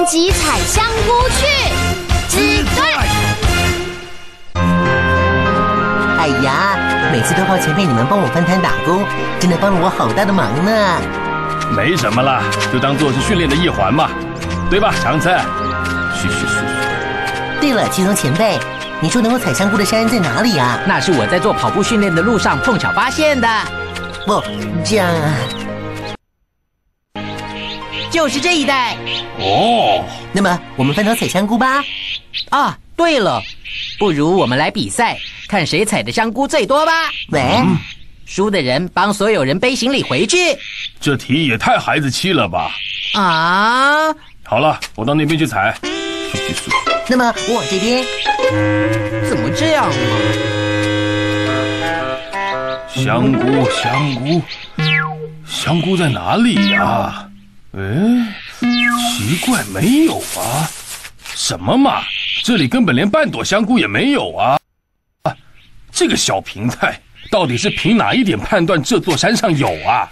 集采香菇去，指队。 哎呀，每次都靠前辈你们帮我分摊打工，真的帮了我好大的忙呢。 没什么啦，就当做是训练的一环嘛，对吧，长策？嘘。 对了，七松前辈，你说能够采香菇的山在哪里啊？ 那是我在做跑步训练的路上碰巧发现的。 不，这样啊。 就是这一带。 哦， 那么我们分头采香菇吧。 啊，对了，不如我们来比赛，看谁采的香菇最多吧。 喂， 输的人帮所有人背行李回去。 这题也太孩子气了吧！ 啊， 好了，我到那边去采。嘘。 那么我往这边。 怎么这样啊？ 香菇在哪里呀？哎，奇怪，没有啊！什么嘛，这里根本连半朵香菇也没有啊！这个小平太到底是凭哪一点判断这座山上有啊？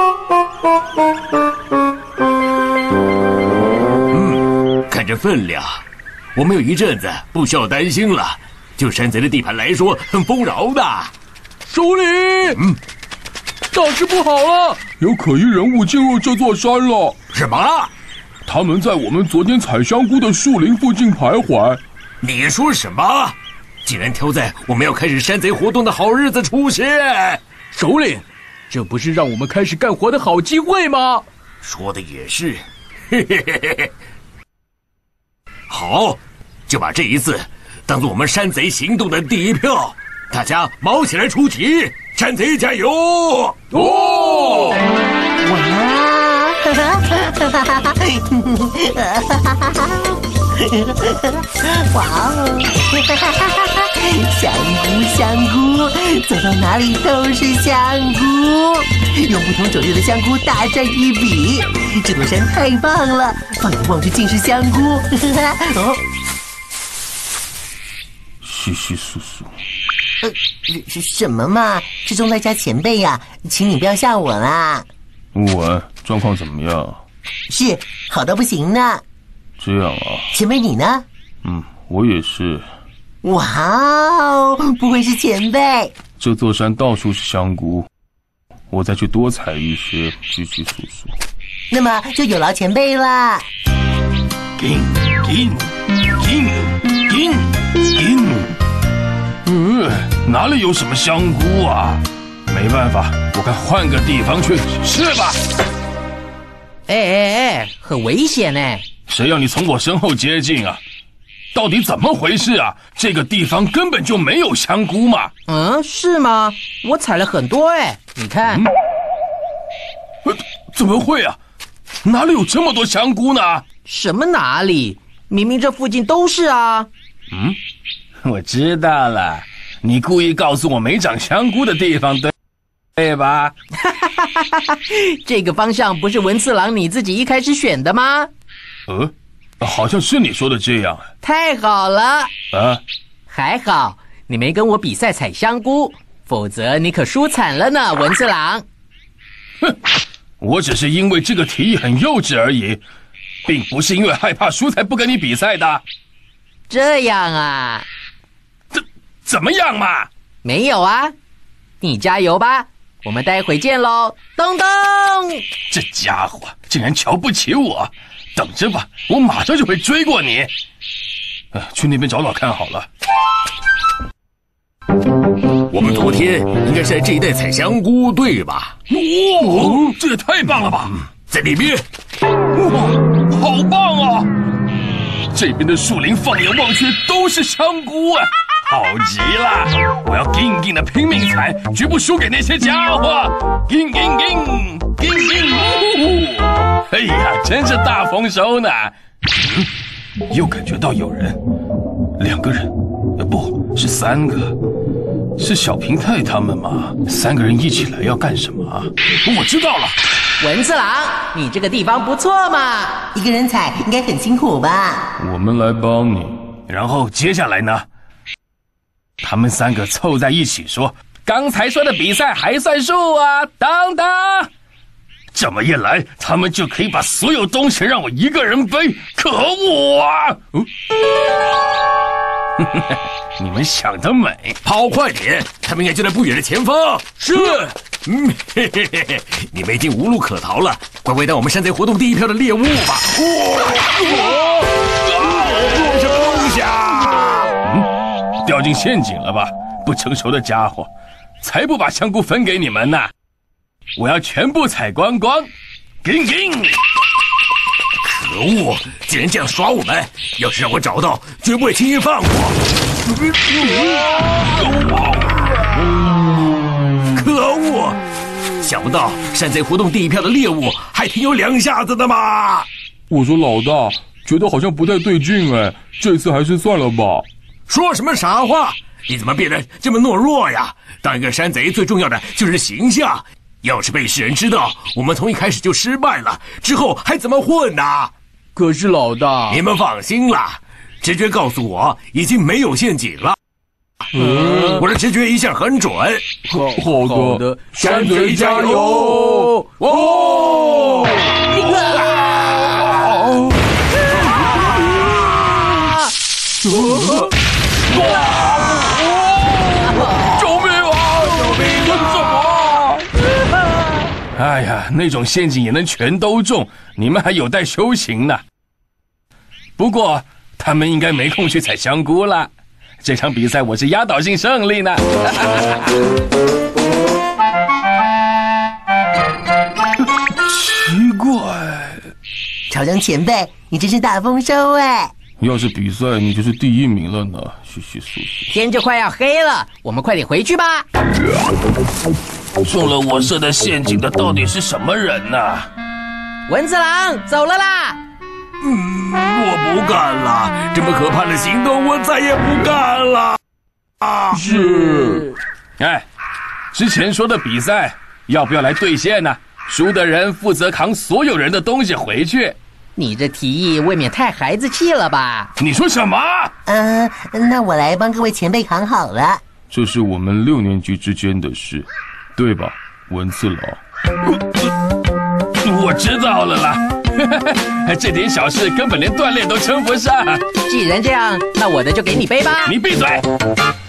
看这分量，我们有一阵子不需要担心了。就山贼的地盘来说，很丰饶的。 首领，大事不好了！有可疑人物进入这座山了。 什么？ 他们在我们昨天采香菇的树林附近徘徊。 你说什么？竟然挑在我们要开始山贼活动的好日子出现！ 首领，这不是让我们开始干活的好机会吗？ 说的也是。嘿。好，就把这一次当做我们山贼行动的第一票。大家卯起来出题，山贼加油！ 哦！ 哇哦！香菇，走到哪里都是香菇，用不同种类的香菇大赚一笔。这座山太棒了，放眼望去尽是香菇。哦， 嘘。 是什么嘛？是中在家前辈呀，请你不要吓我啦。 我状况怎么样？ 是好到不行呢。 这样啊？ 前辈你呢？ 我也是。 哇哦，不愧是前辈。 这座山到处是香菇，我再去多采一些。嘘。 那么就有劳前辈了。 进。哪里有什么香菇啊？没办法，我看换个地方去，是吧？ 哎，很危险呢。 谁要你从我身后接近啊？到底怎么回事啊？这个地方根本就没有香菇嘛。 是吗？我采了很多哎，你看。 怎么会啊？哪里有这么多香菇呢？ 什么哪里？明明这附近都是啊。 我知道了，你故意告诉我没长香菇的地方，对吧？ 这个方向不是文次郎你自己一开始选的吗？ 好像是你说的这样。 太好了啊！ 还好你没跟我比赛采香菇，否则你可输惨了呢，文次郎。 哼，我只是因为这个提议很幼稚而已，并不是因为害怕输才不跟你比赛的。 这样啊？ 怎么样嘛？ 没有啊，你加油吧，我们待会见喽，咚咚！ 这家伙竟然瞧不起我，等着吧，我马上就会追过你。去那边找找看好了。 我们昨天应该是在这一带采香菇，对吧？ 这也太棒了吧！ 在那边， 哇，好棒啊！这边的树林放眼望去都是香菇啊！好极了！我要硬的拼命采，绝不输给那些家伙！硬！哎呀，真是大丰收呢！又感觉到有人，2个人，不是3个，是小平太他们吗？3个人一起来要干什么啊？我知道了， 文次郎，你这个地方不错嘛， 一个人采应该很辛苦吧？ 我们来帮你。然后接下来呢？他们3个凑在一起说：“刚才说的比赛还算数啊！等等， 这么一来，他们就可以把所有东西让我一个人背，可恶啊！你们想得美！ 跑快点，他们应该就在不远的前方。 是。 你们已经无路可逃了，乖乖当我们山贼活动第一票的猎物吧！什么东西啊？ 掉进陷阱了吧？不成熟的家伙，才不把香菇分给你们呢！我要全部采光光！给！ 可恶！竟然这样耍我们！要是让我找到，绝不会轻易放过。可恶！想不到山贼活动第一票的猎物还挺有两下子的嘛！ 我说老大，觉得好像不太对劲哎，这次还是算了吧。 说什么傻话？你怎么变得这么懦弱呀？当一个山贼最重要的就是形象，要是被世人知道我们从一开始就失败了，之后还怎么混呢？ 可是老大， 你们放心啦，直觉告诉我已经没有陷阱了。我的直觉一向很准。 好的，山贼加油！哦！ 救命啊！救命！这是什么？哎呀，那种陷阱也能全都中，你们还有待修行呢。不过他们应该没空去采香菇了。这场比赛我是压倒性胜利呢。奇怪， 朝阳前辈，你真是大丰收哎！ 要是比赛，你就是第一名了呢。嘘嘘嘘嘘。 天就快要黑了，我们快点回去吧。 中了我设的陷阱的到底是什么人呢？ 蚊子郎走了啦！ 我不干了，这么可怕的行动我再也不干了。 是。 哎，之前说的比赛要不要来兑现呢？输的人负责扛所有人的东西回去。 你这提议未免太孩子气了吧？ 你说什么？ 那我来帮各位前辈扛好了。 这是我们6年级之间的事，对吧，文次郎？我知道了啦。这点小事根本连锻炼都称不上。 既然这样，那我的就给你背吧。 你闭嘴！